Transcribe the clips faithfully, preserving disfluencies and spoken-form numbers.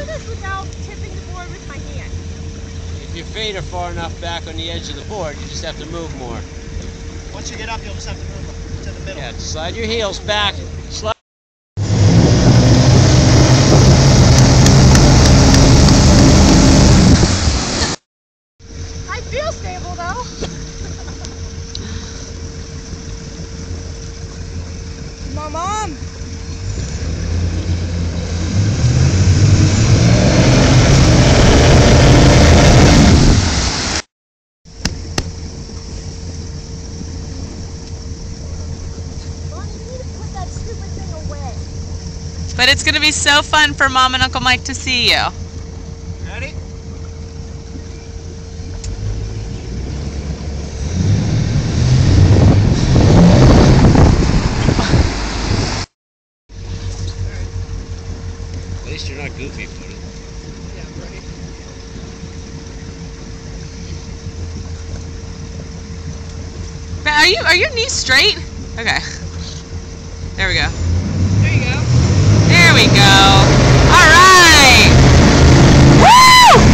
this without tipping the board with my hand. If your feet are far enough back on the edge of the board, you just have to move more. Once you get up, you'll just have to move to the middle. Yeah, slide your heels back. Slide. I feel stable though. Come on, Mom. But it's going to be so fun for Mom and Uncle Mike to see you. Ready? At least you're not goofy footed. Yeah, ready. Are you are your knees straight? Okay. There we go. There you go. There we go. All right. Woo!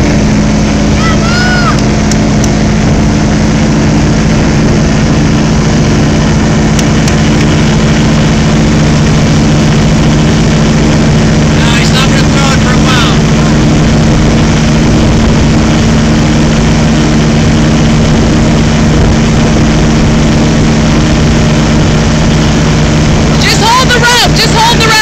No, he's not going to throw it for a while. Just hold the rope. Just hold the rope.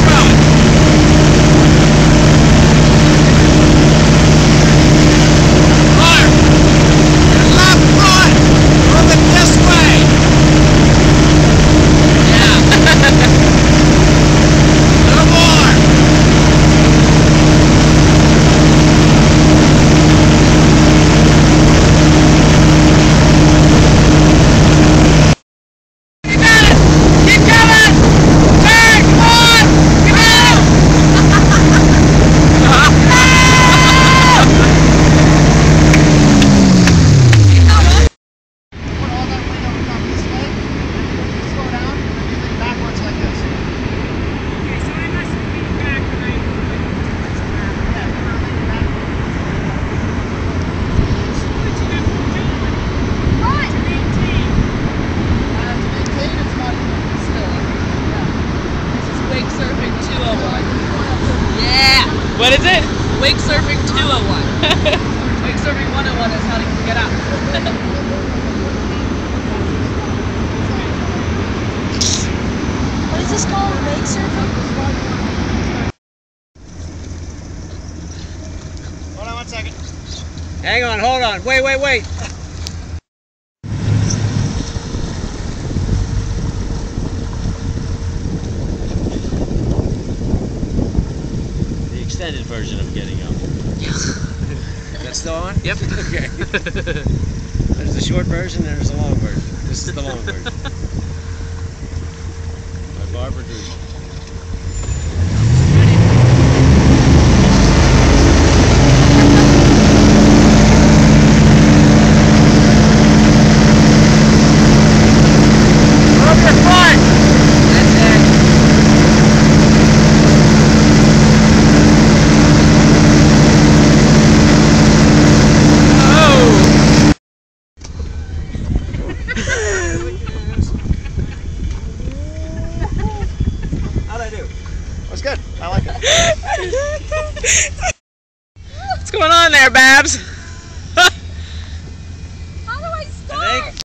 What is it? Wake surfing two oh one. Wake surfing one oh one is how to get out. What is this called? Wake surfing? Hold on one second. Hang on, hold on. Wait, wait, wait. The extended version of getting up. Is that still on? Yep. Okay. There's the short version, there's the long version. This is the long version. By Barb. How'd I do? That was good. I like it. What's going on there, Babs?